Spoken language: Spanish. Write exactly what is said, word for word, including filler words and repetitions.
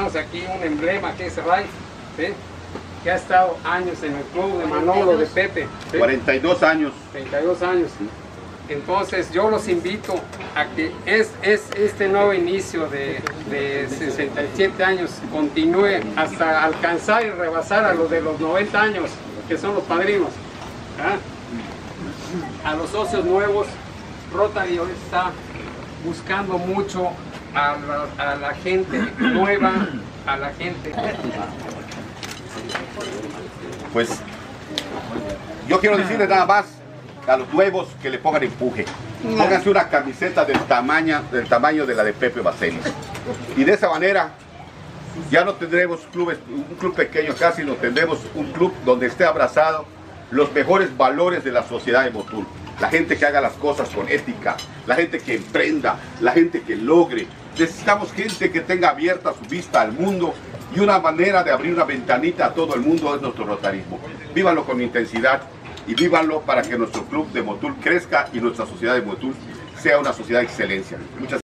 tenemos aquí un emblema que es Ray, ¿sí? Que ha estado años en el club de Manolo, de Pepe. ¿Sí? cuarenta y dos años. treinta y dos años. Entonces yo los invito a que es, es este nuevo inicio de, de sesenta y siete años continúe hasta alcanzar y rebasar a los de los noventa años, que son los padrinos. ¿Ah? A los socios nuevos, Rotary hoy está buscando mucho a la, a la gente nueva, a la gente. Pues yo quiero decirles nada más a los nuevos que le pongan empuje. Pónganse una camiseta del tamaño, del tamaño de la de Pepe Baselis. Y de esa manera ya no tendremos clubes, un club pequeño acá, sino tendremos un club donde esté abrazado los mejores valores de la sociedad de Motul. La gente que haga las cosas con ética, la gente que emprenda, la gente que logre. Necesitamos gente que tenga abierta su vista al mundo, y una manera de abrir una ventanita a todo el mundo es nuestro rotarismo. Vívanlo con intensidad y vívanlo para que nuestro club de Motul crezca y nuestra sociedad de Motul sea una sociedad de excelencia. Muchas